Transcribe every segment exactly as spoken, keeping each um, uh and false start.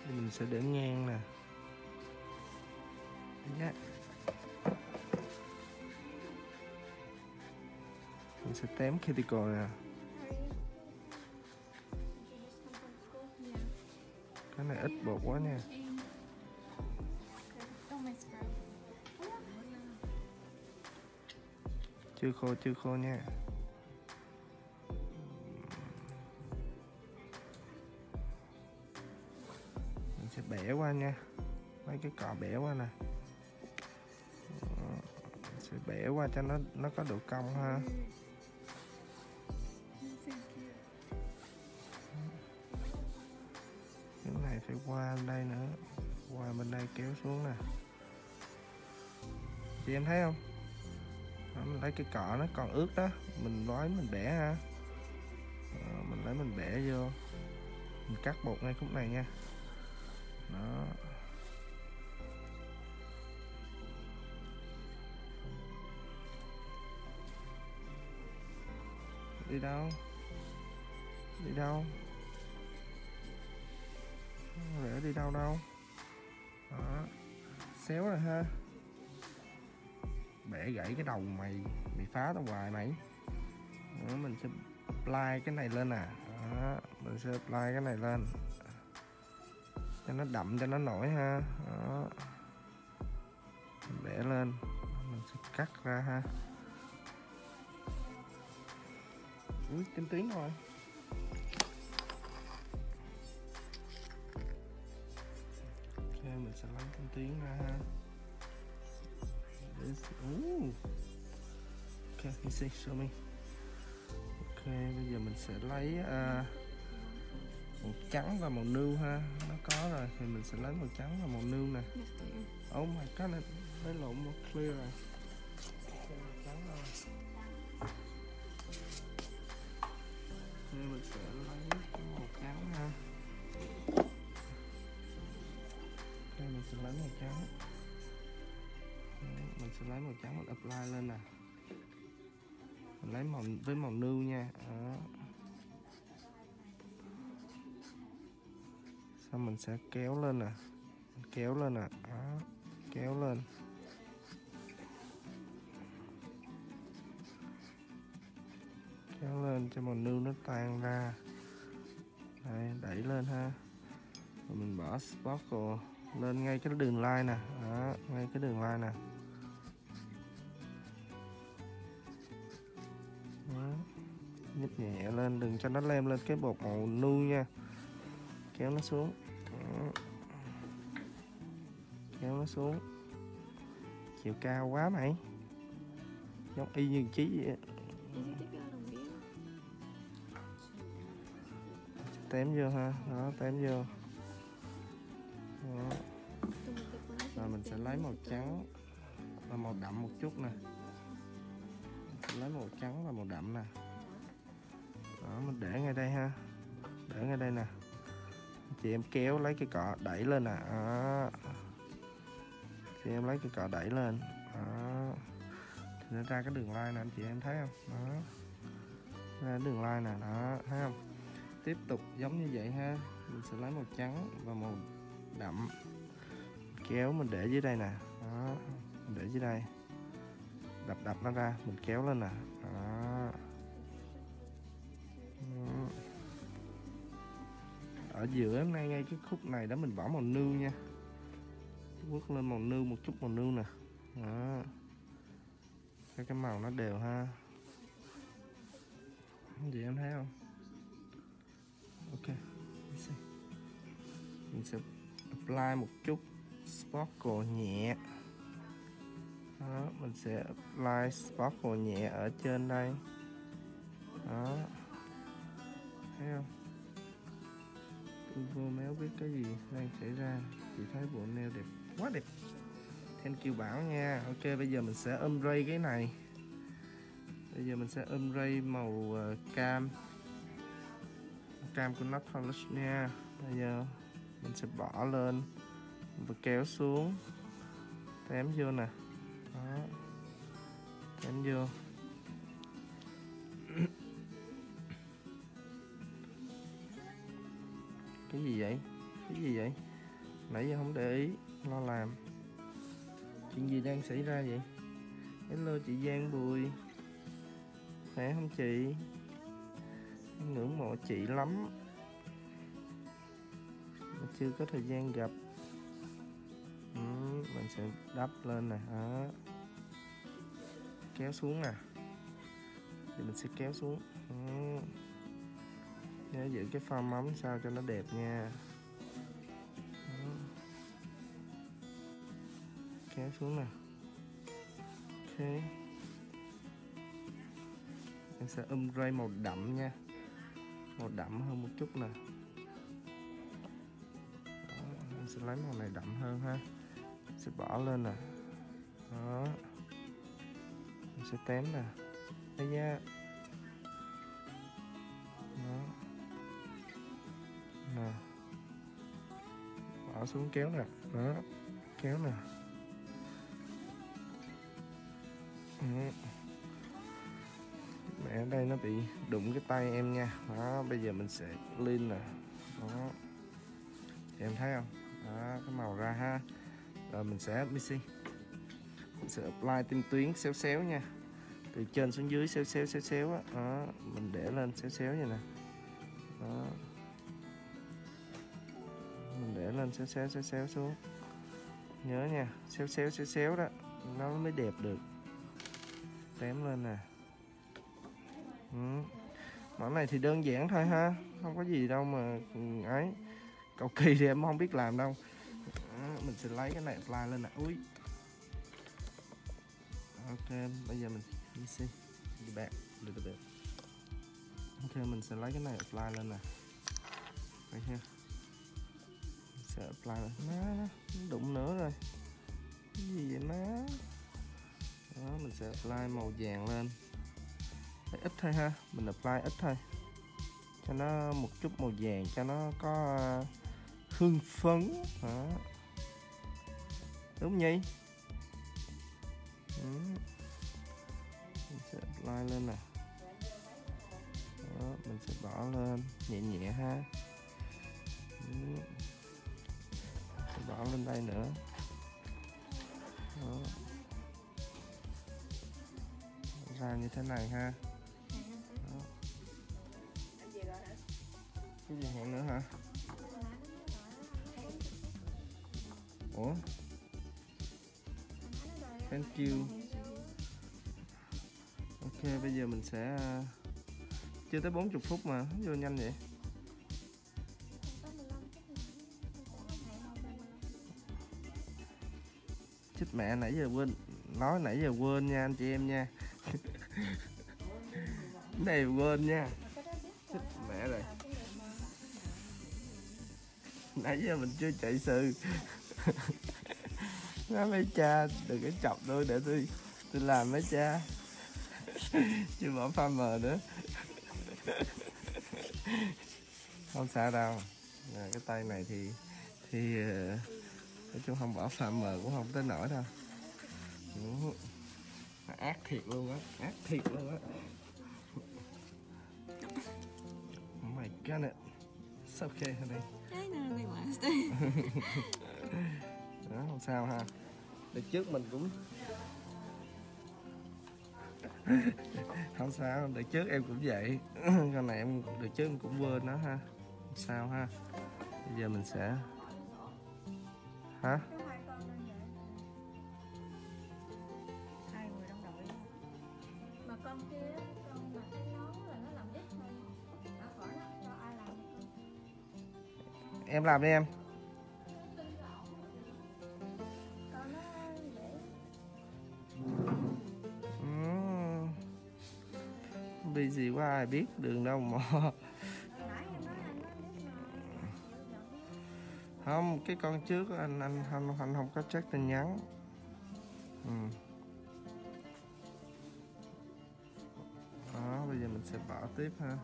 Mình sẽ để ngang nè. Nhá. Mình sẽ tém cuticle nè. Cái này ít bột quá nha. Chưa khô, chưa khô nha. Mình sẽ bẻ qua nha. Mấy cái cọ bẻ qua nè. Mình sẽ bẻ qua cho nó nó có độ cong ha. Cái này phải qua đây nữa. Qua bên đây kéo xuống nè. Chị em thấy không? Đó, mình lấy cái cọ nó còn ướt đó, mình nói mình bẻ ha. Đó, mình lấy mình bẻ vô, mình cắt bột ngay khúc này nha. Đó. Đi đâu? Đi đâu? Rẽ đi đâu đâu? Đó. Xéo rồi ha. Bẻ gãy cái đầu mày, bị phá tao hoài mày. Đó, mình sẽ apply cái này lên nè. Đó, mình sẽ apply cái này lên cho nó đậm, cho nó nổi ha. Đó. Mình bẻ lên, mình sẽ cắt ra ha. Ui, kinh tiếng rồi. Ok, mình sẽ lấy kinh tiếng ra ha. This, ooh. Ok, you see, show me. Ok, bây giờ mình sẽ lấy uh, màu trắng và màu nâu ha. Nó có rồi thì mình sẽ lấy màu trắng và màu nâu nè. Oh my god, này lấy lộn màu clear rồi. Trắng rồi. Ok, mình sẽ lấy cái màu trắng ha. Ok, mình sẽ lấy màu trắng. Mình sẽ lấy màu trắng mình apply lên nè. Mình lấy màu với màu nâu nha. Đó. Xong mình sẽ kéo lên nè. Kéo lên nè. Đó. Kéo lên. Kéo lên cho màu nâu nó tan ra. Đây, đẩy lên ha. Rồi mình bỏ sparkle lên ngay cái đường line nè. Đó, ngay cái đường line nè. Đó. Nhấp nhẹ lên, đừng cho nó lem lên cái bột màu nâu nha. Kéo nó xuống. Đó. Kéo nó xuống. Chiều cao quá mày. Giống y như Chí vậy. Tém vô ha. Đó, tém vô. Đó. Rồi mình sẽ lấy màu trắng và màu đậm một chút nè. Mình sẽ lấy màu trắng và màu đậm nè. Đó, mình để ngay đây ha. Để ngay đây nè. Chị em kéo lấy cái cọ đẩy lên nè. Đó. Chị em lấy cái cọ đẩy lên. Đó. Thì nó ra cái đường line nè anh chị em thấy không? Đó. Ra đường line nè, đó, thấy không? Tiếp tục giống như vậy ha. Mình sẽ lấy màu trắng và màu đậm. Kéo mình để dưới đây nè. Đó. Mình để dưới đây. Đập đập nó ra, mình kéo lên nè. Đó. Ở giữa ngay ngay cái khúc này đó mình bỏ màu nâu nha. Quất lên màu nâu, một chút màu nâu nè. Đó. Cái cái màu nó đều ha. Gì em thấy không? Ok. Mình sẽ apply một chút sparkle nhẹ. Đó, mình sẽ apply sparkle nhẹ ở trên đây. Đó. Thấy không? Tôi vô méo biết cái gì đang xảy ra. Chị thấy bộ nail đẹp quá đẹp. Thank you Bảo nha. Ok, bây giờ mình sẽ ombre cái này. Bây giờ mình sẽ ombre màu uh, cam. Cam của Nail Polish nha. Bây giờ mình sẽ bỏ lên và kéo xuống. Tém vô nè. Đó. Tém vô. Cái gì vậy? Cái gì vậy? Nãy giờ không để ý, lo làm. Chuyện gì đang xảy ra vậy? Hello chị Giang Bùi. Khỏe không chị? Em ngưỡng mộ chị lắm. Mà chưa có thời gian gặp. Ừ, mình sẽ đắp lên nè. Đó. Kéo xuống nè. Thì mình sẽ kéo xuống. Ừ. Nhớ giữ cái form móng sao cho nó đẹp nha. Ừ. Kéo xuống nè. Ok. Em sẽ um ray màu đậm nha. Màu đậm hơn một chút nè. Đó, em sẽ lấy màu này đậm hơn ha. Sẽ bỏ lên nè. Đó. Em sẽ tém nè. Đây nha. Đó. Nè. Bỏ xuống kéo nè. Đó. Kéo nè. Ừ. Mẹ ở đây nó bị đụng cái tay em nha. Đó, bây giờ mình sẽ lên nè. Đó. Thì em thấy không? Đó, cái màu ra ha. Rồi mình sẽ mixing. Mình sẽ apply tinh tuyến xéo xéo nha. Từ trên xuống dưới xéo xéo xéo xéo á. Đó, mình để lên xéo xéo như nè. Đó. Mình để lên xéo xéo xéo xéo xuống. Nhớ nha, xéo xéo xéo xéo đó, nó mới đẹp được. Tém lên nè. Ừ. Món này thì đơn giản thôi ha, không có gì đâu mà ấy. Cầu kỳ thì em không biết làm đâu. Đó, mình sẽ lấy cái này apply lên nè. Ui. Ok, bây giờ mình đi see the back a little bit. Ok, mình sẽ lấy cái này apply lên nè. Đây ha. Mình sẽ apply lên. Má nó đụng nữa rồi. Cái gì vậy má? Đó, mình sẽ apply màu vàng lên. Phải ít thôi ha, mình apply ít thôi. Cho nó một chút màu vàng cho nó có hương phấn. Đó. Đúng nhỉ? Ừ. Mình sẽ apply lên nè. Đó, mình sẽ bỏ lên nhẹ nhẹ ha. Ừ. Sẽ bỏ lên đây nữa. Đó. Ra như thế này ha. Đó. Cái gì hẹn nữa hả? Ủa? Thank you. Ok, bây giờ mình sẽ chưa tới bốn mươi phút mà vô nhanh vậy. Chết mẹ, nãy giờ quên nói, nãy giờ quên nha anh chị em nha. Cái này quên nha. Chết mẹ rồi. Nãy giờ mình chưa chạy sự. Nói mấy cha đừng có chọc tôi để tôi tôi làm mấy cha. Chưa bỏ pha mờ nữa. Không sao đâu. À, cái tay này thì thì nói chung không bỏ pha mờ cũng không tới nổi đâu. Ác thiệt luôn á, ác thiệt luôn á. Oh my god, it's okay honey. I know they last. Đó, không sao ha. Đợt trước mình cũng không sao, đợt trước em cũng vậy. Con này em đợt trước em cũng quên nó ha. Không sao ha. Bây giờ mình sẽ hả? Hai người trong đội. Mà con kia, con mà cái nón là nó làm ít thôi. Đã khỏi nó, cho ai làm? Em làm đi em. Con nó dễ. Uhm. Busy quá ai biết đường đâu mà. Không, cái con trước anh anh anh, anh không có check tin nhắn. Ừ. Đó, bây giờ mình sẽ bỏ tiếp ha.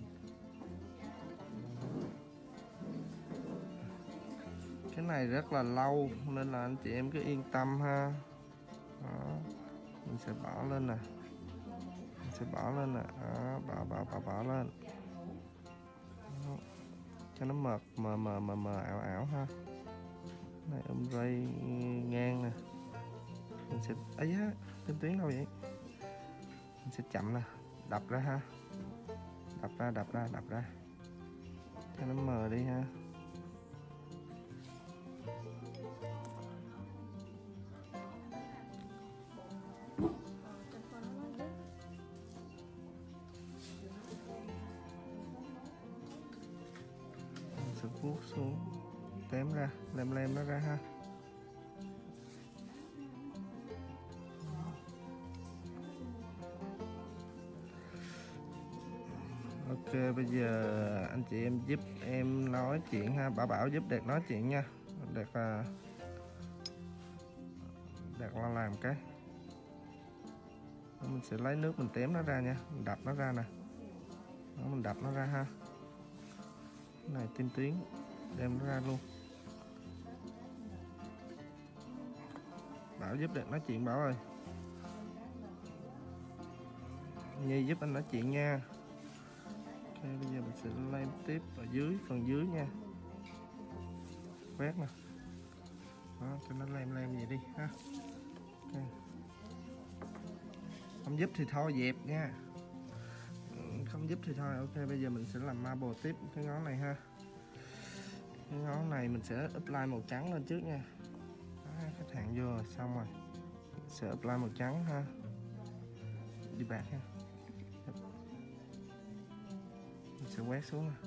Cái này rất là lâu nên là anh chị em cứ yên tâm ha. Đó, mình sẽ bỏ lên nè. Mình sẽ bỏ lên nè. Đó, bỏ bỏ bỏ bỏ lên. Đó. Cho nó mờ mờ mờ mờ mờ ảo ảo ha. Này ombre ngang nè, mình sẽ ấy á, tên tuyến đâu vậy? Mình sẽ chậm nè, đập ra ha, đập ra, đập ra, đập ra cho nó mờ đi ha. Mình sẽ vuốt xuống, tém ra, lem lem nó ra ha. Ok, bây giờ anh chị em giúp em nói chuyện ha. Bảo Bảo giúp Đạt nói chuyện nha. Đạt là Đạt là làm cái mình sẽ lấy nước mình tém nó ra nha, mình đập nó ra nè. Đó, mình đập nó ra ha. Cái này tim tuyến, đem nó ra luôn. Bảo giúp Đạt nói chuyện Bảo ơi. Nhi giúp anh nói chuyện nha. Ok, bây giờ mình sẽ lên tiếp ở dưới, phần dưới nha. Quét nè. Đó, cho nó lem lem vậy đi ha. Okay. Không giúp thì thôi dẹp nha. Không giúp thì thôi. Ok, bây giờ mình sẽ làm marble tiếp cái ngón này ha. Cái ngón này mình sẽ apply màu trắng lên trước nha. Đó, khách hàng vô rồi, xong rồi. Mình sẽ apply màu trắng ha. Đi bạc ha. Mình sẽ quét xuống nè.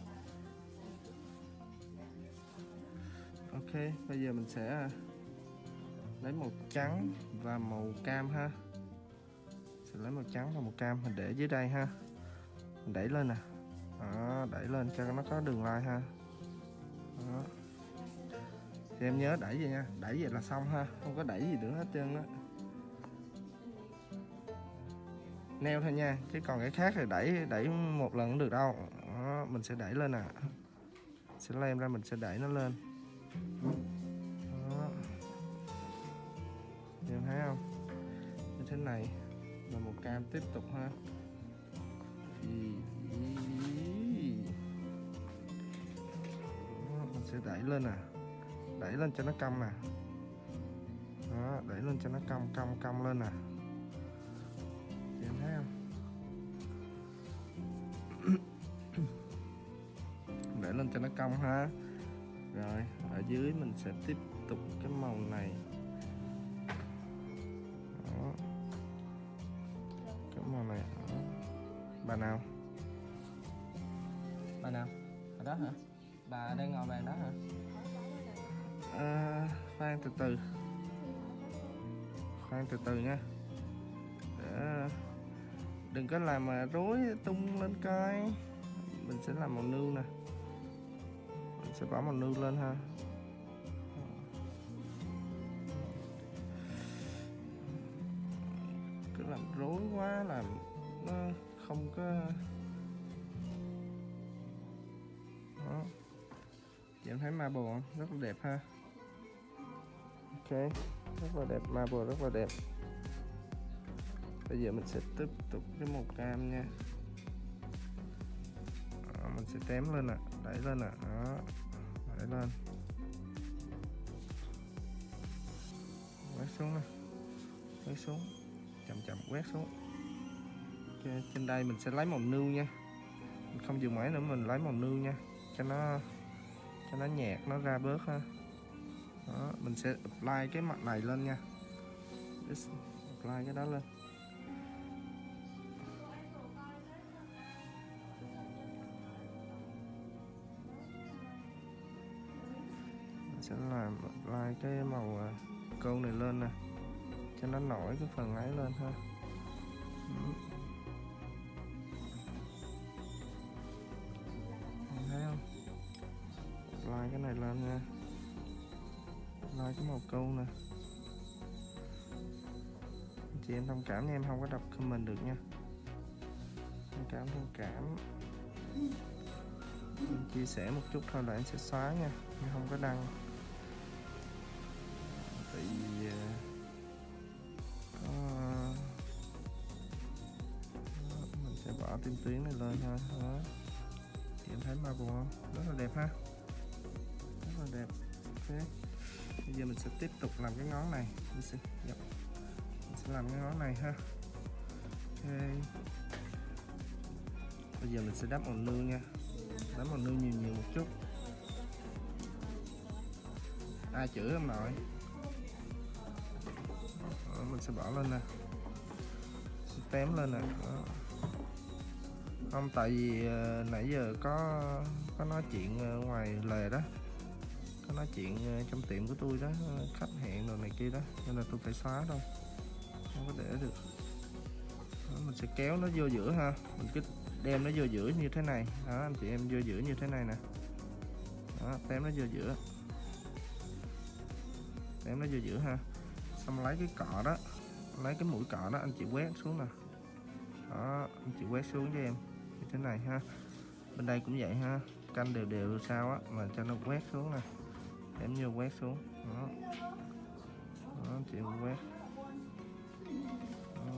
Ok, bây giờ mình sẽ lấy màu trắng và màu cam ha. Sẽ lấy màu trắng và màu cam mình để dưới đây ha. Mình đẩy lên nè. Đó, đẩy lên cho nó có đường line ha. Đó. Thì em nhớ đẩy vậy nha, đẩy vậy là xong ha, không có đẩy gì nữa hết trơn đó. Neo thôi nha, chứ còn cái khác thì đẩy đẩy một lần cũng được đâu. Đó, mình sẽ đẩy lên nè. Sẽ lem ra mình sẽ đẩy nó lên. Đó. Em thấy không? Như thế này là màu cam tiếp tục ha. Đó, mình sẽ đẩy lên nè, đẩy lên cho nó cong nè. Đó, đẩy lên cho nó cong cong cong lên nè. Chị em thấy không? Đẩy lên cho nó cong ha. Rồi ở dưới mình sẽ tiếp tục cái màu này. Đó. Cái màu này. Đó. Bà nào? Bà nào? Ở đó hả? Bà đang ngồi bàn đó hả? À, khoan từ từ. Khoan từ từ nha. Để... Đừng có làm mà rối tung lên coi. Mình sẽ làm màu nưu nè. Mình sẽ bỏ màu nưu lên ha. Cứ làm rối quá làm nó không có. Đó. Chị em thấy marble không? Rất là đẹp ha. Ok, rất là đẹp, marble rất là đẹp. Bây giờ mình sẽ tiếp tục cái màu cam nha. Đó, mình sẽ tém lên nè, đẩy lên nè, đó, đẩy lên, quét xuống nè, quét xuống, chậm chậm quét xuống. Ok, trên đây mình sẽ lấy màu nưu nha, mình không dùng máy nữa, mình lấy màu nưu nha, cho nó cho nó nhạt, nó ra bớt ha. Đó, mình sẽ apply cái mặt này lên nha, apply cái đó lên. Sẽ làm apply cái màu câu này lên nè, cho nó nổi cái phần ấy lên ha. Ừ. Thấy không? Apply cái này lên nha, apply cái màu câu nè. Chị em thông cảm nha, em không có đọc comment được nha. Thông cảm thông cảm. Em chia sẻ một chút thôi là em sẽ xóa nha, em không có đăng. Tại vì có mình sẽ bỏ tim tuyến này lên thôi. Đó. Chị em thấy marble không? Rất là đẹp ha. Rất là đẹp. Ok. Bây giờ mình sẽ tiếp tục làm cái ngón này. Mình sẽ, yep. mình sẽ làm cái ngón này ha. Ok. Bây giờ mình sẽ đắp màu nâu nha. Đắp màu nâu nhiều nhiều một chút. Ai chửi không nội? Đó, mình sẽ bỏ lên nè. Sẽ tém lên nè. Đó. Không, tại vì uh, nãy giờ có có nói chuyện uh, ngoài lề đó, có nói chuyện uh, trong tiệm của tôi đó, uh, khách hẹn rồi này kia đó, nên là tôi phải xóa đâu, không có để được. Đó, mình sẽ kéo nó vô giữa ha, mình cứ đem nó vô giữa như thế này, đó anh chị em, vô giữa như thế này nè, đó, tém nó vô giữa, tém nó vô giữa ha, xong lấy cái cọ đó, lấy cái mũi cọ đó anh chị quét xuống nè, đó anh chị quét xuống cho em như thế này ha. Bên đây cũng vậy ha, canh đều đều sao á mà cho nó quét xuống nè, em vô quét xuống đó, đó chị em quét đó.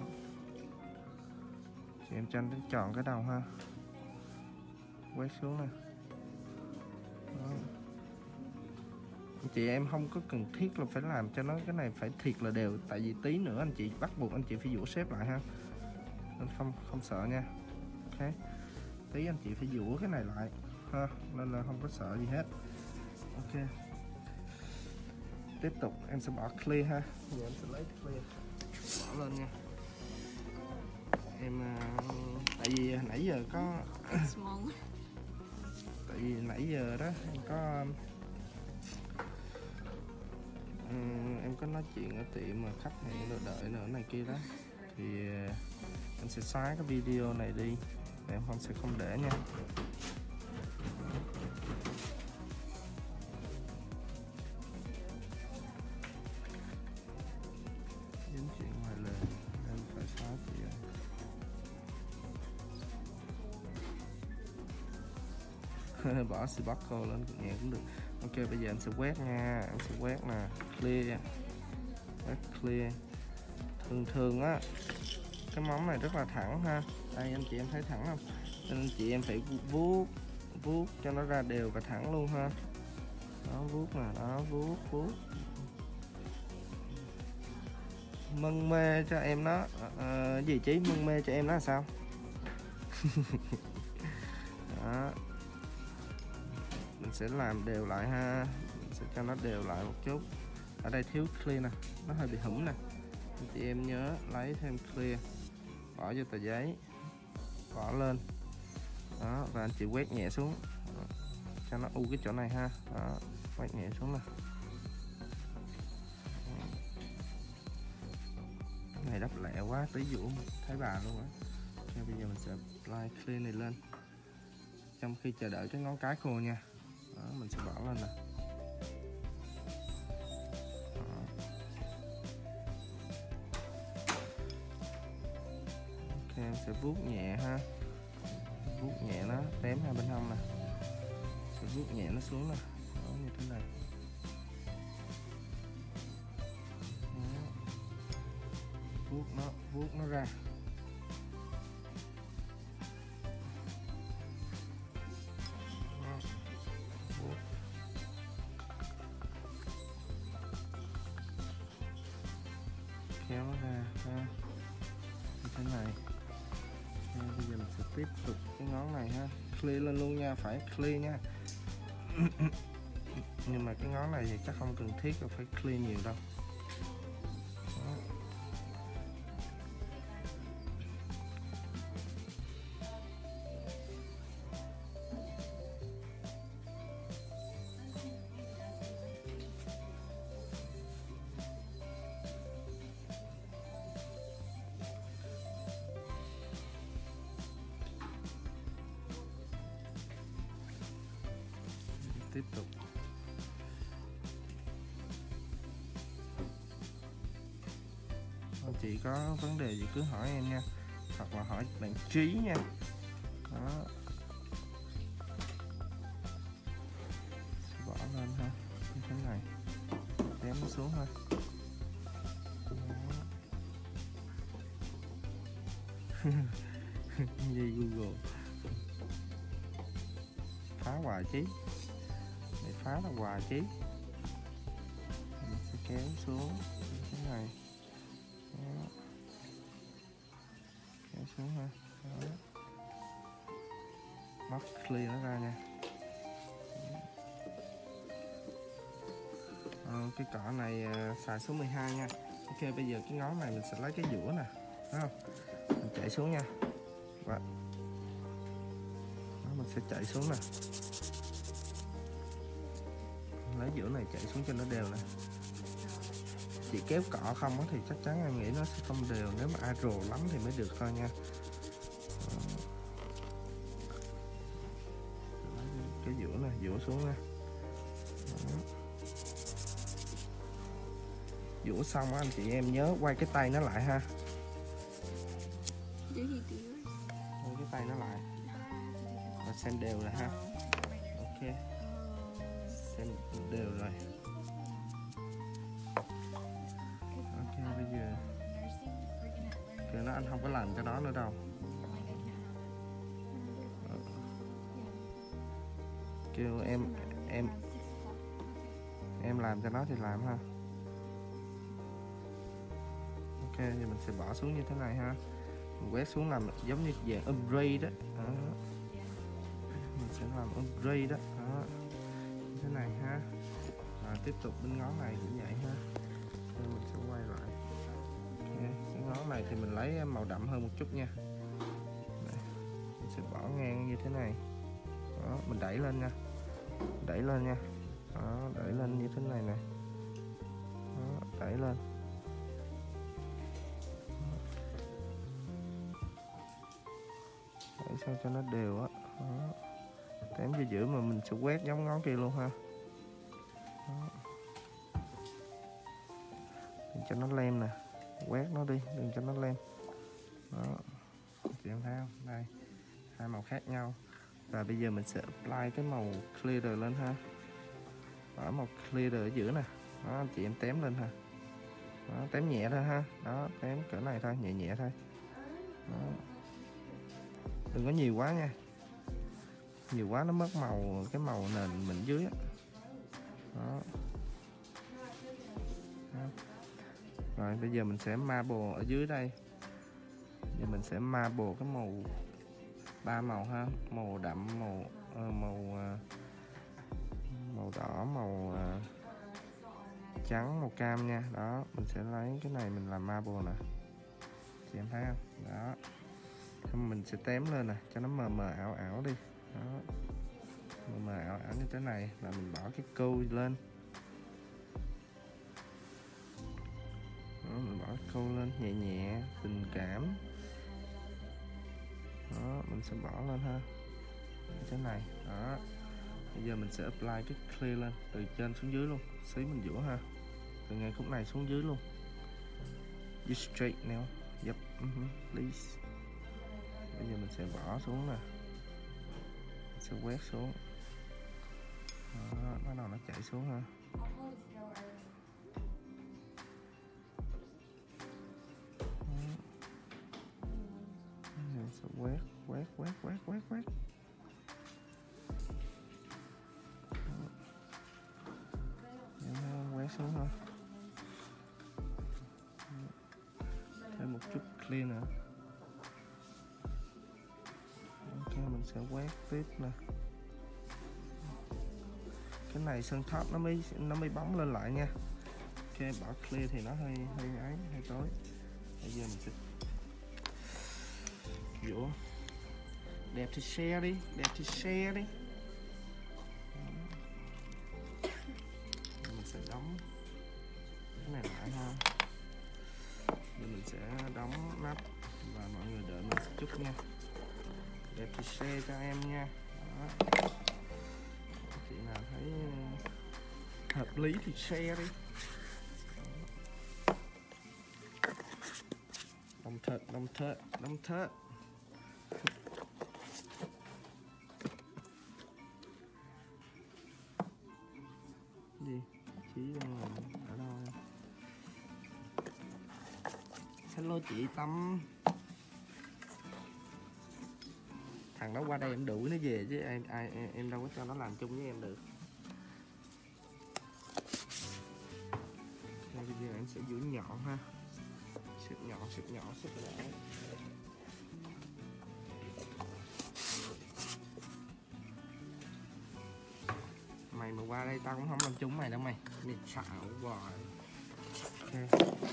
Chị em tranh đến tròn cái đầu ha, quét xuống nè đó. Anh chị em không có cần thiết là phải làm cho nó cái này phải thiệt là đều, tại vì tí nữa anh chị bắt buộc anh chị phải vũa xếp lại ha, nên không không sợ nha. Ok, tí anh chị phải vũa cái này lại ha, nên là không có sợ gì hết. Ok, tiếp tục em sẽ bỏ clear ha. Giờ em sẽ lấy clear bỏ lên nha em, tại vì nãy giờ có tại vì nãy giờ đó em có um, em có nói chuyện ở tiệm mà khách hẹn rồi đợi nữa này kia đó, thì em sẽ xóa cái video này đi, em không sẽ không để nha. Dính chuyện ngoài lề em phải xóa chị ơi. Bỏ sparkle lên nhẹ cũng được. Ok, bây giờ em sẽ quét nha, em sẽ quét nè, clear, quét clear. Thường thường á cái móng này rất là thẳng ha, đây anh chị em thấy thẳng không, nên anh chị em phải vuốt vuốt cho nó ra đều và thẳng luôn ha. Đó, vuốt nè, đó, vuốt vuốt mân mê cho em nó à, gì chí mân mê cho em nó là sao? Đó, mình sẽ làm đều lại ha, mình sẽ cho nó đều lại một chút. Ở đây thiếu clear nè, nó hơi bị hửng nè, anh chị em nhớ lấy thêm clear, bỏ vô tờ giấy, bỏ lên đó, và anh chị quét nhẹ xuống đó, cho nó u cái chỗ này ha. Đó, quét nhẹ xuống nè. Cái này đắp lẹ quá tí dụ thấy bà luôn á. Okay, bây giờ mình sẽ apply clear này lên trong khi chờ đợi cái ngón cái khô nha. Đó, mình sẽ bỏ lên nè. Ok, em sẽ vuốt nhẹ ha, vuốt nhẹ nó, tém hai bên hông nè, sẽ vuốt nhẹ nó xuống nè, đó, như thế này. Đó. Vuốt nó, vuốt nó ra. Đó. Vuốt. Kéo nó ra ha, như thế này. Okay, bây giờ mình sẽ tiếp tục cái ngón này ha, clear lên luôn nha, phải clear nha. Nhưng mà cái ngón này thì chắc không cần thiết là phải clear nhiều đâu. Đó. Tiếp tục anh chị có vấn đề gì cứ hỏi em nha, hoặc là hỏi bạn Trí nha. Đó, bỏ lên ha, như thế này, tém nó xuống ha. Gì Google phá hoài Chí, để phá là hoài Chí. sẽ kéo xuống như thế này. Đó. Kéo xuống ha. Đó. Móc clear nó ra nha. Ờ, cái cỏ này uh, xài số mười hai nha. Ok, bây giờ cái ngón này mình sẽ lấy cái dũa nè, thấy không? Mình chạy xuống nha. Và đó, mình sẽ chạy xuống nè. Lấy dũa này chạy xuống cho nó đều nè. Chỉ kéo cọ không thì chắc chắn em nghĩ nó sẽ không đều, nếu mà ai rồ lắm thì mới được thôi nha. Đó. Cái dũa này, dũa xuống nè. Đó. Dũa xong á anh chị em nhớ quay cái tay nó lại ha. Quay cái tay nó lại và xem đều rồi ha. Ok, xem đều rồi. Ok, bây giờ kêu nó anh không có làm cái đó nữa đâu. Kêu em em em làm cho nó thì làm ha. Ok, thì mình sẽ bỏ xuống như thế này ha. Mình quét xuống làm giống như dạng upgrade đó. Đó. Mình sẽ làm upgrade đó. Đó. Như thế này ha. Rồi tiếp tục bên ngón này cũng vậy ha. Rồi mình sẽ quay lại. Okay. Cái ngón này thì mình lấy màu đậm hơn một chút nha. Đây. Mình sẽ bỏ ngang như thế này. Đó, mình đẩy lên nha. Đẩy lên nha. Đó, đẩy lên như thế này nè. Đó, đẩy lên. Đẩy sao cho nó đều á. Đó. Tém cho giữa mà mình sẽ quét giống ngón kia luôn ha. Đó. Đừng cho nó lem nè. Quét nó đi, đừng cho nó lem. Đó. Chị em thấy không? Đây. Hai màu khác nhau. Và bây giờ mình sẽ apply cái màu clear lên ha. Bỏ màu clear ở giữa nè. Đó, anh chị em tém lên ha. Đó, tém nhẹ thôi ha. Đó, tém cỡ này thôi, nhẹ nhẹ thôi. Đó. Đừng có nhiều quá nha. Nhiều quá nó mất màu, cái màu nền mình dưới á. Đó. Đó. Rồi bây giờ mình sẽ marble ở dưới đây. Giờ mình sẽ marble cái màu ba màu ha, màu đậm, màu uh, màu uh, màu đỏ, màu uh, trắng, màu cam nha. Đó, mình sẽ lấy cái này mình làm marble nè. Chị em thấy không? Đó. Xong mình sẽ tém lên nè, cho nó mờ mờ ảo ảo đi. Đó. Mờ mờ ảo ảo như thế này là mình bỏ cái câu lên. Đó, mình bỏ cái câu lên nhẹ nhẹ, tình cảm. Đó, mình sẽ bỏ lên ha. Như thế này. Đó. Bây giờ mình sẽ apply cái clear lên từ trên xuống dưới luôn. Xí mình giữa ha. Từ ngay khúc này xuống dưới luôn. You straight now. Yep. Uh-huh. Please. Bây giờ mình sẽ bỏ xuống nè. Mình sẽ quét xuống. Đó, bắt đầu nó chảy xuống ha. Mình sẽ quét, quét, quét, quét, quét, quét. Quét xuống ha. Thêm một chút clean nữa. Ok, mình sẽ quét tiếp nè. Cái này sơn top nó mới nó mới bóng lên lại nha. Ok, bỏ clear thì nó hơi hơi ấy, hơi tối. Bây giờ mình sẽ dũa. Đẹp thì share đi, đẹp thì share đi. Mình sẽ đóng cái này lại ha. Rồi mình sẽ đóng nắp và mọi người đợi mình một chút nha. Đẹp thì share cho em nha. Đó. Chị nào thấy hợp lý thì share đi. Đồng thớt, đồng thớt, đồng thớt. Gì? Chí đang làm ở đâu em? Hello chị Tâm. Thằng đó qua đây em đuổi nó về chứ em ai em, em đâu có cho nó làm chung với em được. Rồi bây giờ em sẽ giữ nhọn ha, xịt nhọn, xịt nhọn, xịt nhọn. Mày mà qua đây tao cũng không làm trúng mày đâu mày, mày xạo hoài. Ok.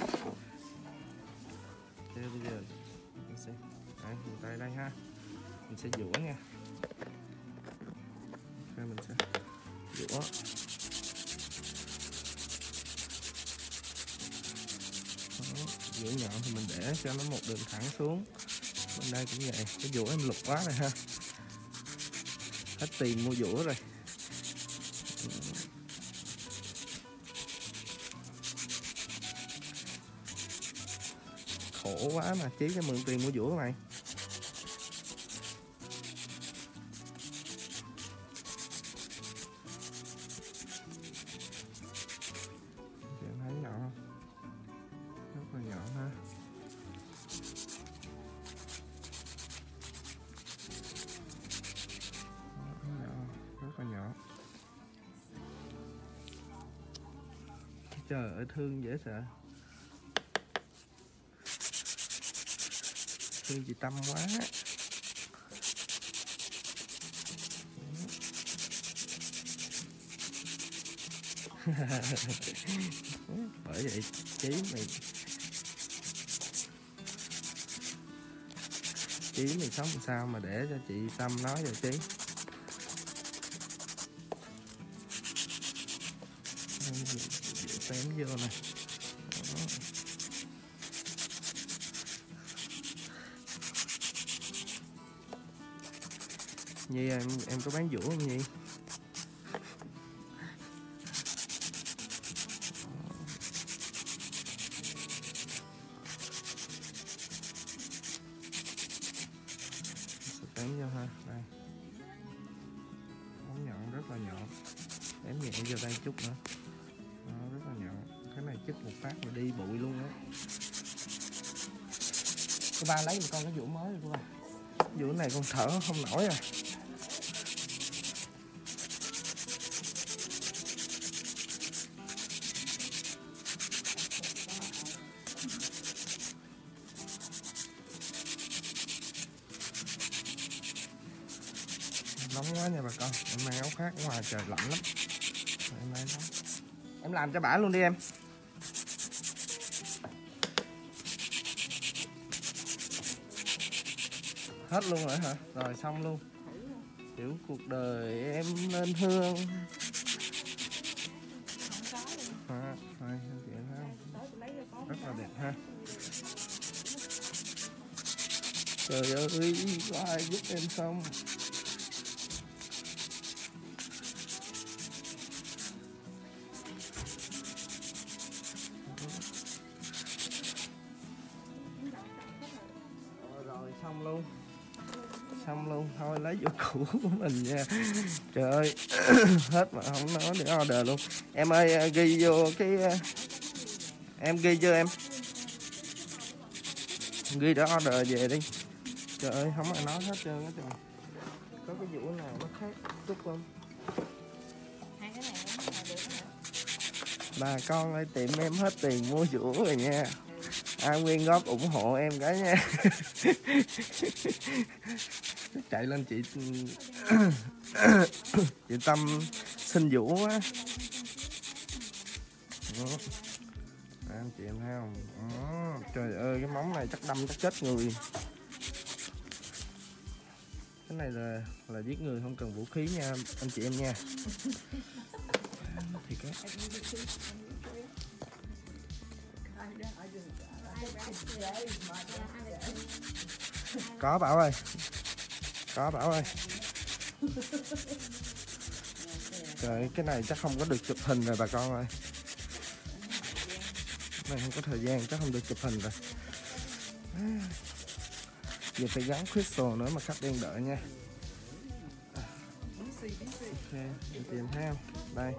Thế bây giờ mình sẽ đấy, dùng tay đây ha, mình sẽ dũa nha. Ok, mình sẽ dũa. Dũa nhọn thì mình để cho nó một đường thẳng xuống. Bên đây cũng vậy, cái dũa em lục quá rồi ha, hết tiền mua dũa rồi. Khổ quá mà Chí cho mượn tiền mua dũa mày. Em thấy nhỏ không? Rất là nhỏ ha. Nhỏ, rất là nhỏ. Trời ơi thương dễ sợ. Thương chị Tâm quá. Bởi vậy Chí mày Chí mày sống làm sao mà để cho chị Tâm nói vậy Chí. Tém vô nè. Nhi em em có bán dũa không Nhi? Tém vô ha, đây. Món nhọn rất là nhọn. Tém nhẹ vô đây chút nữa. Đó, rất là nhọn. Cái này chích một phát mà đi bụi luôn á. Cô ba lấy một con cái dũa mới rồi cô ba. Dũa này con thở không nổi à. Nóng quá nha bà con, em mang áo khoác, ngoài trời lạnh lắm. Em mang đó. Em làm cho bả luôn đi em. Hết luôn rồi hả? Rồi xong luôn. Kiểu cuộc đời em nên hương. À, thôi anh chị thấy không? Rất là đẹp ha. Trời ơi, có ai giúp em không? Rồi xong luôn. Xong luôn, thôi lấy vô cũ của mình nha. Trời ơi, hết mà không nói để order luôn. Em ơi, ghi vô cái... Em ghi chưa em? Ghi để order về đi. Trời ơi, không ai nói hết trơn á trời. Có cái dũa nào nó khác chút không? Hai cái này là được hả? Bà con ơi, tiệm em hết tiền mua dũa rồi nha. Ai quyên góp ủng hộ em cái nha. Chạy lên chị chị Tâm xin dũa quá. Anh chị em thấy không? Đó. Trời ơi, cái móng này chắc đâm chắc chết người. Cái này là là giết người không cần vũ khí nha anh chị em nha. Thì cái có Bảo ơi, có Bảo ơi. Trời, cái này chắc không có được chụp hình rồi bà con ơi. Cái này không có thời gian, chắc không được chụp hình rồi. Giờ phải gắn crystal nữa mà khách đang đợi nha. Ok, anh chị em thấy không? Đây.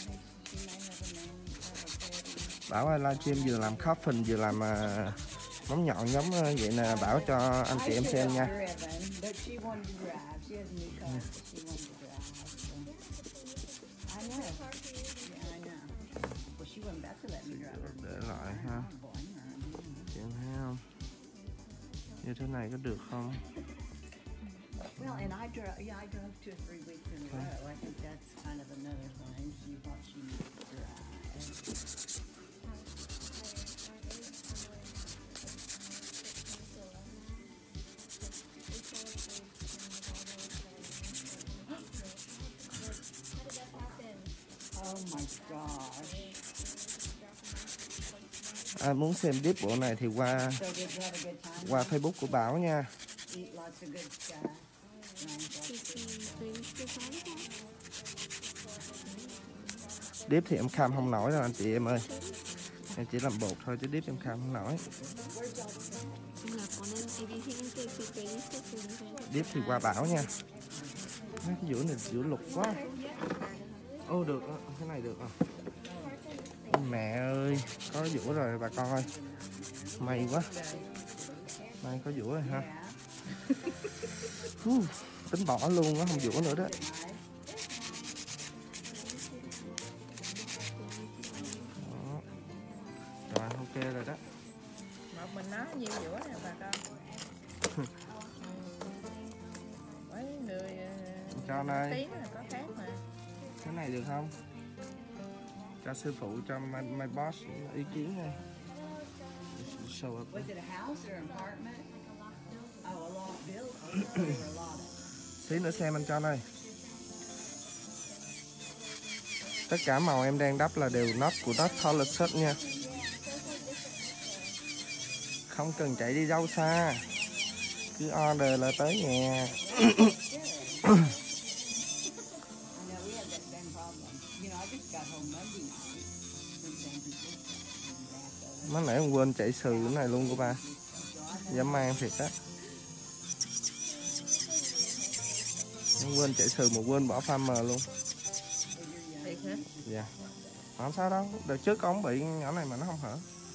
Bảo ơi, livestream vừa làm coffin vừa làm uh, Móng nhọn giống vậy nè, bảo cho anh chị em xem nha. Để lại ha. Chị em thấy không? Như thế này có được không? Well, and I drove, yeah, I drove two or three weeks in a row. I think that's kind of another thing. She thought she needed to drive. Oh my gosh. Ai muốn xem clip bộ này thì qua So did you have a good time? qua Facebook của Bảo nha. Eat lots of good stuff. Dip thì em cam không nổi đâu anh chị em ơi. Em chỉ làm bột thôi chứ dip em cam không nổi. Dip thì qua Bảo nha. Cái giữa này giữa lục quá. Ô được á, cái này được à. Mẹ ơi, có dũa rồi bà con ơi. May quá. May có dũa rồi ha. Hú, tính bỏ luôn á, không dũa nữa đó. Đó. Rồi ok rồi đó. Một mình nó nhiều dũa nè bà con. Mấy người Cho này. tí là có khác mà. Cái này được không? Cho sư phụ cho my, my boss ý kiến nha. Show up. Was it a house or an apartment? Oh, a lot built. Oh, there were a lot of. Tí nữa xem anh cho đây. Tất cả màu em đang đắp là đều nốt của nốt color set nha. Không cần chạy đi đâu xa. Cứ order là tới nhà. Mới nãy em quên chạy sừ cái này luôn của ba. Dám mang thiệt á. Em quên chạy sừ mà quên bỏ farmer luôn. Thiệt hả? Dạ. Không sao đâu. Đợt trước con bị nhỏ này mà nó không hở.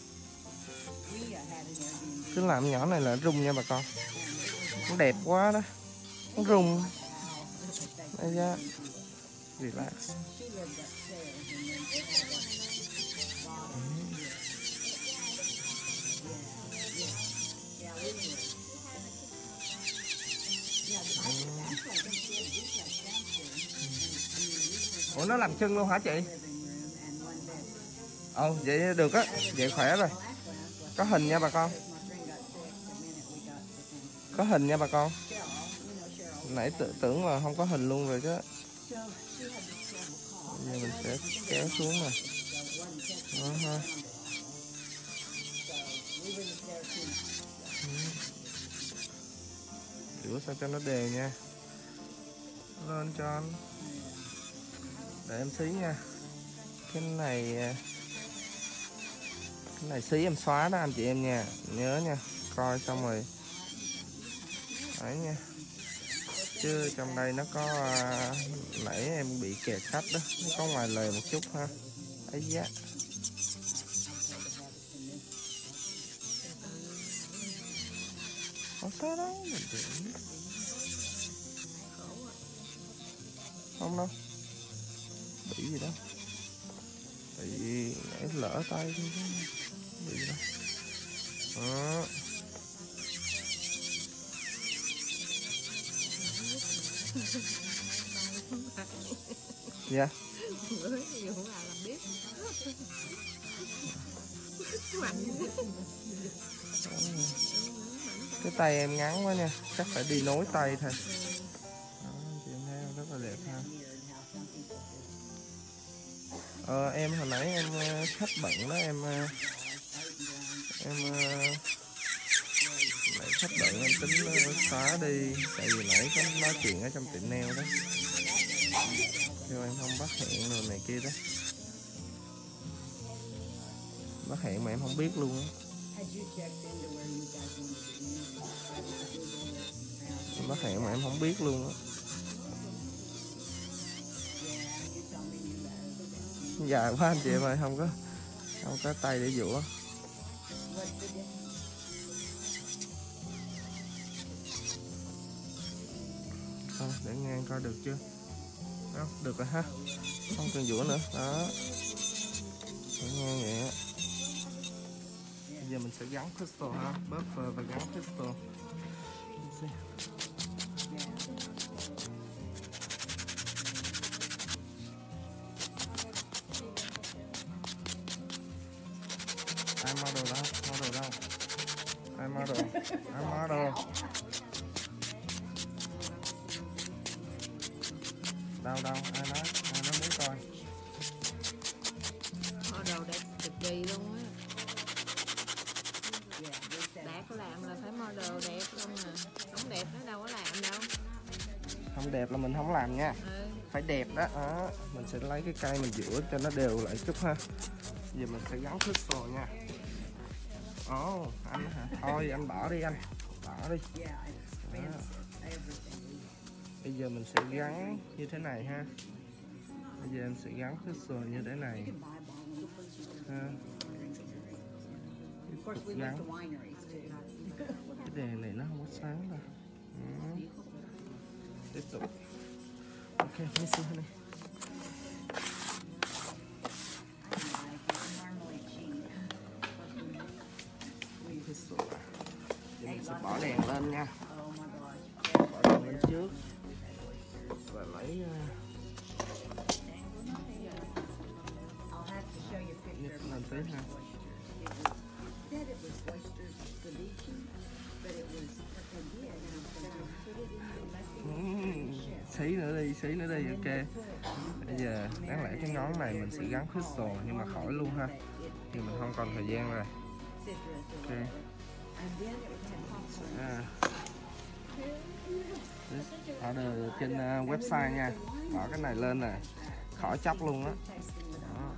Cứ làm nhỏ này là rung nha bà con. Nó đẹp quá đó. Nó rung. Đây ra. Relax. Ủa nó làm chân luôn hả chị? Ồ vậy được á, vậy khỏe rồi. Có hình nha bà con. Có hình nha bà con. Nãy tự tưởng là không có hình luôn rồi chứ. Giờ mình sẽ kéo xuống nè. Đó ha. Rửa sao cho nó đều nha. Lên cho anh. Để em xí nha. Cái này Cái này xí em xóa đó anh chị em nha. Nhớ nha. Coi xong rồi đấy nha. Chứ trong đây nó có à, nãy em bị kẹt khách đó. Nó có ngoài lề một chút ha. Ấy giá. Không sao đâu. Không đâu. Bị gì đó. Bị nãy lỡ tay thôi chứ. Bị gì đó. Đó. Dạ. Cái tay em ngắn quá nha, chắc phải đi nối tay thôi. Đó, chị em thấy rất là đẹp ha. Ờ, em hồi nãy em khách bận đó em em nãy khách bận em tính xóa đi, tại vì nãy có nói chuyện ở trong tiệm nail đó, kêu em không bắt hẹn rồi này kia đó, bắt hẹn mà em không biết luôn á. Bắt hẹn mà em không biết luôn á. Dài quá anh chị em ơi, không có không có tay để dũa. để ngang coi được chưa. Đó, được rồi ha, không cần dũa nữa. Đó, để ngang vậy á. Bây giờ mình sẽ gắn crystal ha, buffer và gắn crystal. Ai model đó, model đâu? Ai model? Ai model? Đâu đâu, ai nói? Ai nói muốn coi? Model đẹp cực kỳ luôn á. Đạt có làm là phải model đẹp không à. Không đẹp nó đâu có làm đâu. Không đẹp là mình không làm nha. Ừ. Phải đẹp đó. Đó, mình sẽ lấy cái cây mình giữa cho nó đều lại chút ha. Giờ mình sẽ gắn crystal nha. Ồ, oh, anh hả? Thôi anh bỏ đi anh. Bỏ đi. Đó. Bây giờ mình sẽ gắn như thế này ha. Bây giờ em sẽ gắn crystal như thế này ha. Gắn. Cái đèn này nó không có sáng đâu. Ừ. Tiếp tục. Ok, let me see honey. Giờ mình sẽ bỏ đèn lên nha. Bỏ đèn lên trước và lấy nhích lên tí ha. Uhm, xí nữa đi, xí nữa đi, ok. Bây giờ đáng lẽ cái ngón này mình sẽ gắn crystal nhưng mà khỏi luôn ha, thì mình không còn thời gian rồi. Ok. À. Order trên uh, website nha, bỏ cái này lên nè, khỏi chấp luôn á. Đó.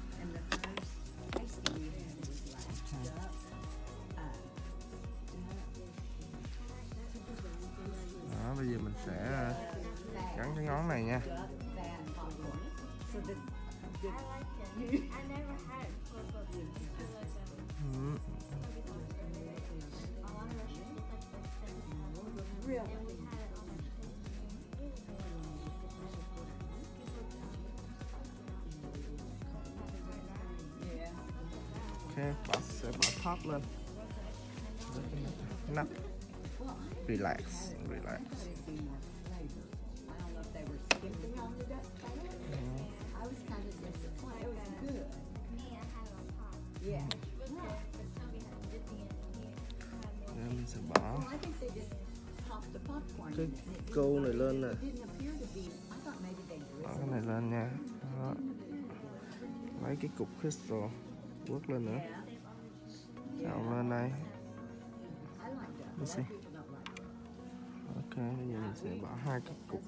Đó, bây giờ mình sẽ gắn cái ngón này nha. Ừ. Ok, bỏ, sẽ bỏ top lên. Nắp. Relax, relax. Mình sẽ bỏ cái câu này lên nè, bỏ cái này lên nha. Đó. Lấy cái cục crystal quất lên nữa, chào lên đây. Let's see. Ok, bây giờ mình sẽ bỏ hai cái cục.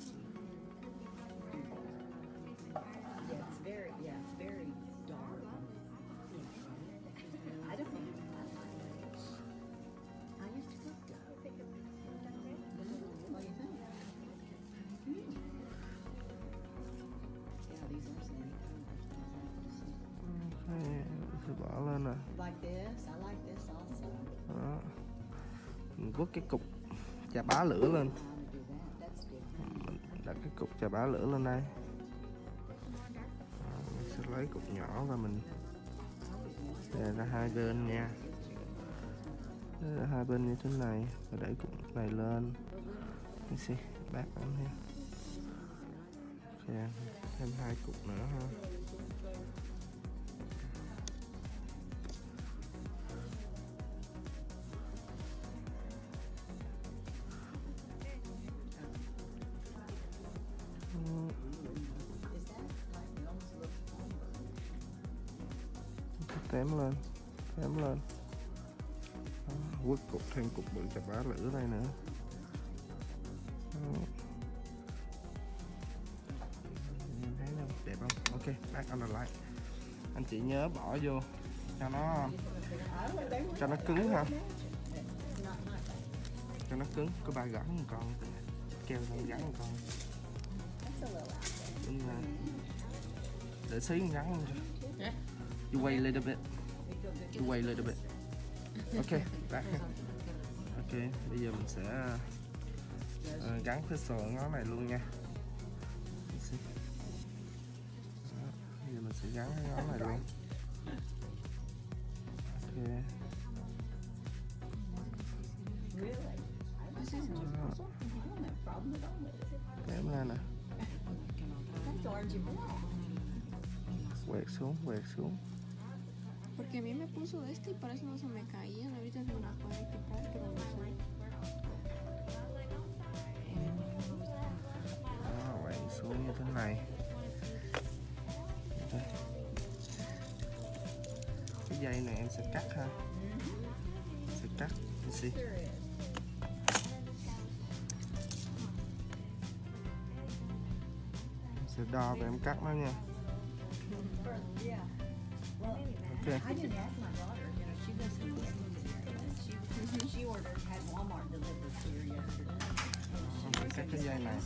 Sẽ bỏ lên nè. Đó. Mình quất cái cục chà bá lửa lên. Mình đặt cái cục chà bá lửa lên đây. Đó, mình sẽ lấy cục nhỏ và mình để ra hai bên nha. Để ra hai bên như thế này và đẩy cục này lên. Mình sẽ bác ấn nha. Ok, thêm hai cục nữa ha. Tém lên, tém lên. Đó, quất cục thêm cục bự chà bá lửa đây nữa. Đó. Nhìn thấy không? Đẹp không? Ok, back on the light. Anh chị nhớ bỏ vô cho nó cho nó cứng ha. Cho nó cứng, có ba gắn một con, keo không gắn một con. Đúng rồi. Để xí gắn luôn cho. You wait a little bit. You wait a little bit. Ok, back. Ok, bây giờ mình sẽ Ờ, gắn phía sổ ngón này luôn nha. Đó, giờ mình sẽ gắn cái ngón này luôn. Ok. Really? I was using your puzzle. I don't have a problem at all with it. Kéo lên nè. That's orange and black. Quẹt xuống, quẹt xuống. Porque a mí me puso este y por eso no se me caían. Ahorita se me las puede quitar, pero no sé. Đó, quẹt xuống như thế này. Đây. Cái dây này em sẽ cắt ha. Sẽ cắt. Đi xí. Em sẽ đo và em cắt nó nha. Yeah. Well, Okay. I didn't ask my daughter. You know, she does some She she ordered had Walmart delivered to her yesterday. Em sẽ cắt cái dây này.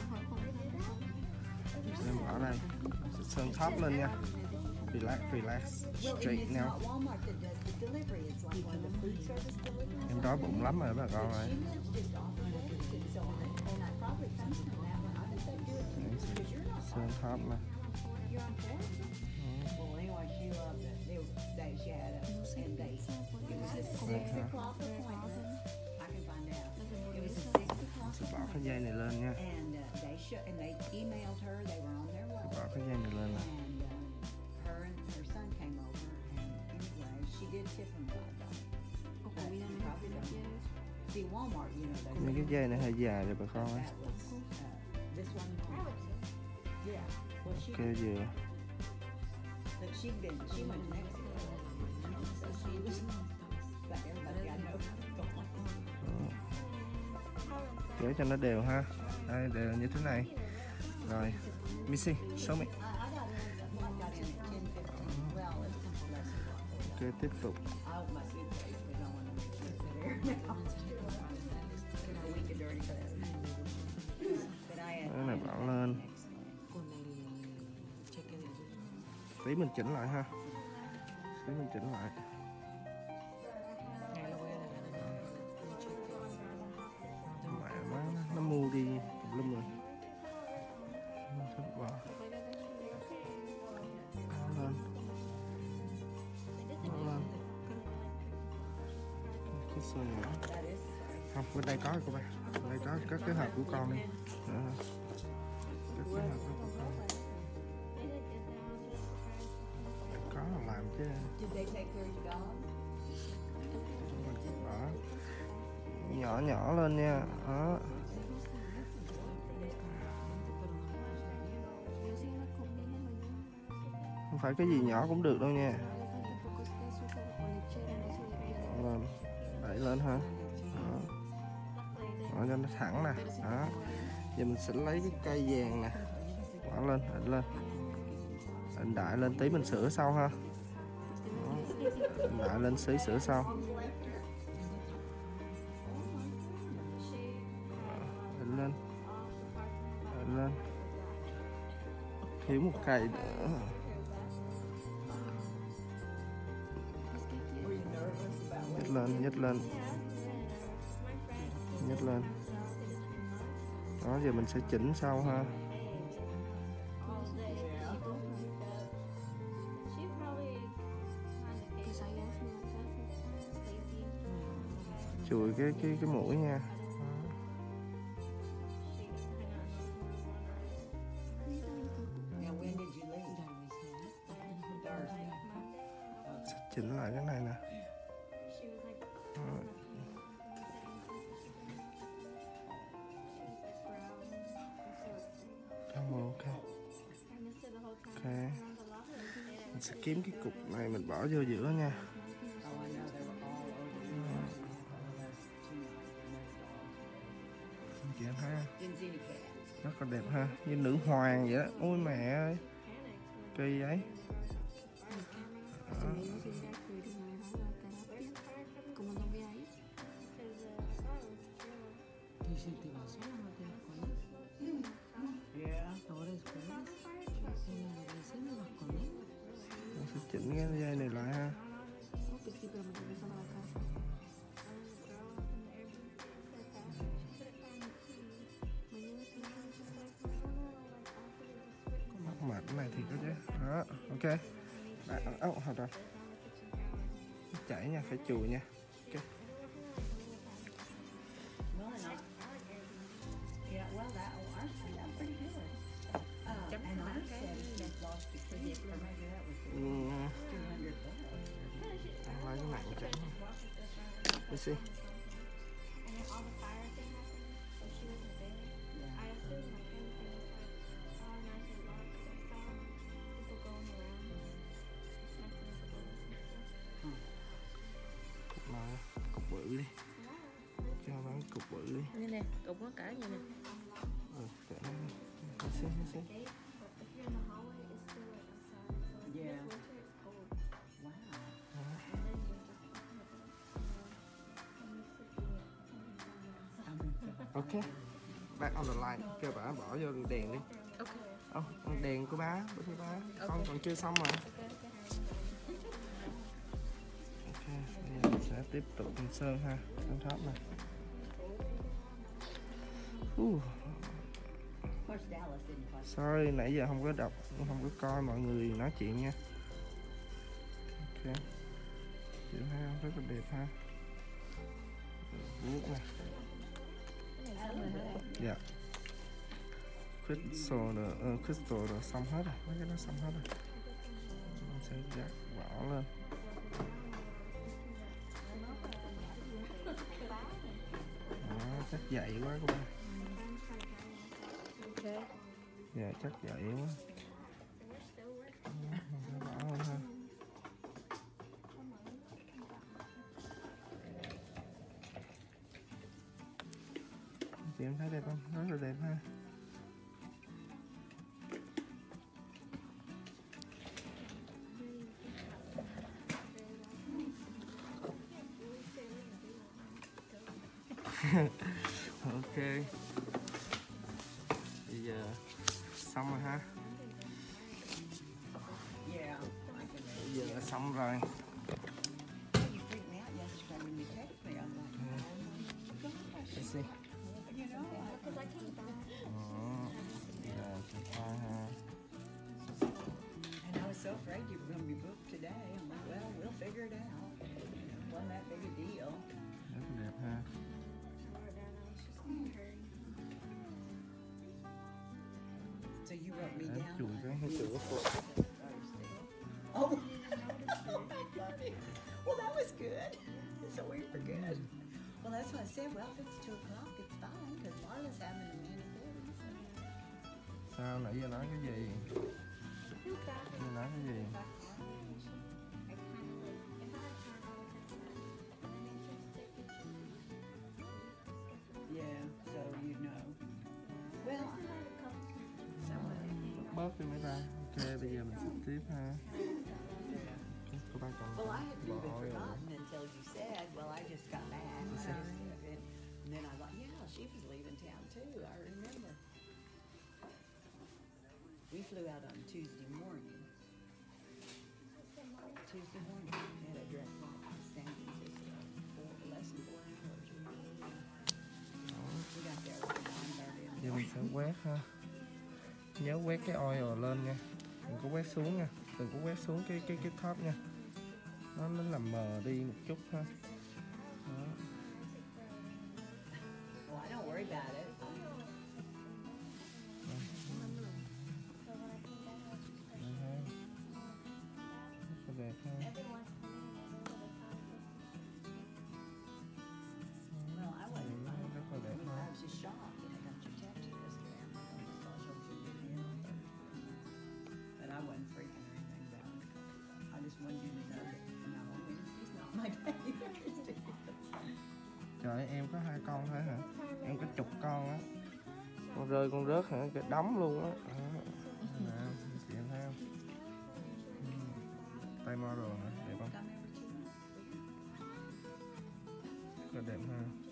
Em ở đây. Em sẽ sơn top lên nha. Relax, relax. Well, and Straight it's now. not Walmart that does the delivery. It's like one of the food service deliveries. Em đói bụng lắm rồi bà con ơi. She lives just off of Wilmington, so I, and I probably comes from that one. I think they do it too, because you're not. Sơn top nè. You're on board? Well, anyway, she loved it. They, they she had it, and they, it was a six o'clock appointment. I can find out. It was a six o'clock Sẽ bỏ cái appointment, dây này lên nha. and uh, they show, and they emailed her. They were on their way, Bỏ cái dây này lên nè. and uh, her and her son came over, and anyway, she did tip him five dollars. O comida no Probably no don't. quieres. See, Walmart, you know, Mấy they cái dây này hơi dài rồi bà con ơi. that was uh, this one. Yeah, well, she Kêu vừa. but she'd been, she went to Mexico, so she was like everybody got no going. Kéo cho nó đều ha. Đây, đều như thế này. Rồi. Missy, show me. I, I got in, I got in at ten fifteen. Well, it's less than that. Ok, tiếp tục. I opened my suitcase because I wanted to make sure it's there now. You know, we could dirty clothes. But I had. Cái này bỏ lên. Tí mình chỉnh lại ha. Tí mình chỉnh lại. Mẹ má nó, nó mua đi tùm lum rồi. Nó thích bỏ. Bỏ lên. Bỏ lên. Cái xôi nhỏ. That is. Không, bên đây có cô ba. Bên đây có, có cái hộp của con đi. Đó. Có cái hộp của con. Có là làm chứ. Did they take care of your dog? Mình bỏ nhỏ nhỏ lên nha. Đó. Không phải cái gì nhỏ cũng được đâu nha. Bỏ lên. Đẩy lên ha. Đó. Bỏ cho nó thẳng nè. Đó. Giờ mình sẽ lấy cái cây vàng nè. Bỏ lên, đẩy lên. Đẩy đại lên tí mình sửa sau ha. Đó. Đẩy đại lên xí sửa sau. Đẩy lên. Đẩy lên. Thiếu một cây nữa. Nhấc lên, nhấc lên. Nhấc lên. Đó, giờ mình sẽ chỉnh sau ha. Chùi cái cái cái mũi nha. Now, when did you leave? Thursday. Sẽ chỉnh lại cái này nè. Đó. Không, ok. Ok. Mình sẽ kiếm cái cục này mình bỏ vô giữa nha. Oh, I know they were all over the Kìa ha. Didn't see any cats. Rất là đẹp ha. Như nữ hoàng vậy đó. Ôi mẹ ơi. Kỳ vậy. Đó. Yeah. Mình sẽ chỉnh cái dây này lại ha. thiệt đó chứ. Đó, ok. Bạn, oh, hold on. Chảy nha, phải chùi nha. Ok. Well, and I, yeah, well, that, oh, ours turned out pretty good. Uh, Chấm and lại ours cái said nè. it lost between, or maybe that was Ừ, two hundred bucks. lấy cái nặng chảy. Đi see. And then all the fire thing happened, so she wasn't there. Yeah. I assume like everything was like all nice and locked because I saw people going around messing with the doors and stuff. Cục nào cục bự đi. Cho nó cục bự đi. Như nè, cục nó cả như nè. Ừ, kệ nó đi. Đi see, đi see. But if you're in the hallway, it's still like outside. So like Yeah. this winter, it's cold. Wow. And then you're just looking at it, you know, and you're sleeping at I mean, Ok. Back on the line. Kêu bà bỏ vô đèn đi. Ok. Ô, oh, đèn của bá, bữa thứ bá. Con Ok. còn chưa xong mà. Ok, ok. Ok, bây giờ mình sẽ tiếp tục mình sơn ha. Sơn thớt nè. Uh, of course, Dallas didn't cost. sorry, nãy giờ không có đọc, không có coi mọi người nói chuyện nha. Ok. Chịu thấy không? Rất là đẹp ha. Vuốt nè. Cái này xong rồi hả bạn? Dạ. Crystal rồi, uh, crystal rồi xong hết rồi, mấy cái đó xong hết rồi. Mình sẽ dắt vỏ lên. Đó, chắc dậy quá các bạn. Ok. Dạ, chắc dậy quá. Đó, mình sẽ vỏ lên ha. Chị em thấy đẹp không? Rất là đẹp ha. Ok. Bây giờ xong rồi ha. Yeah. I can Bây giờ là xong rồi. You freaked me out yesterday when you texted me. I'm like, oh my gosh. Let's see. You know, I, Because I came back. Đó. Bây giờ sẽ pha ha. and I was so afraid you were going to be booked today. I'm like, well, we'll figure it out. It wasn't that big a deal. Rất là đẹp ha. So you wrote me Em down. chùi cái hơi chùi cái phục. Oh. Well, that was good. So we were good. Well, that's what I said. Well, if it's two o'clock, it's fine because Marla's having a mani-pedi. Sao nãy giờ nói cái gì? Giờ nói cái gì? Yeah, so you know. Well, Bớt đi mấy ba. Ok, bây giờ mình sẽ tiếp ha. Cô ba còn well, I hadn't even bỏ rồi. forgotten until you said, well, I just got back. And, I just, and then I thought, yeah, she was leaving town too. I remember. We flew out on Tuesday morning. Tuesday morning. We had a direct flight to San Francisco. Four, less than four hours. We got there around nine thirty in the Giờ mình sẽ quét ha. Nhớ quét cái oil lên nha. Đừng có quét xuống nha. Đừng có quét xuống cái cái cái top nha. Nó nó làm mờ đi một chút ha. Đó. Well, I don't worry about it. Đây ha. Rất là đẹp ha. Well, I wasn't. Ừ, rất là I đẹp mean, ha. I was just shocked when I got your text yesterday. I'm like, oh my gosh, I should be here on Thursday. But I wasn't freaking or anything about it. I just wanted you to know that, no, Wednesday's not my day. Thursday is. Trời ơi, em có hai con thôi hả? Em có chục con á. Con rơi con rớt hả? Cái đóng luôn á. Đó. Nè, chị em thấy không? Ừ. Tay model nè, đẹp không? Come every two months. Rất là đẹp ha.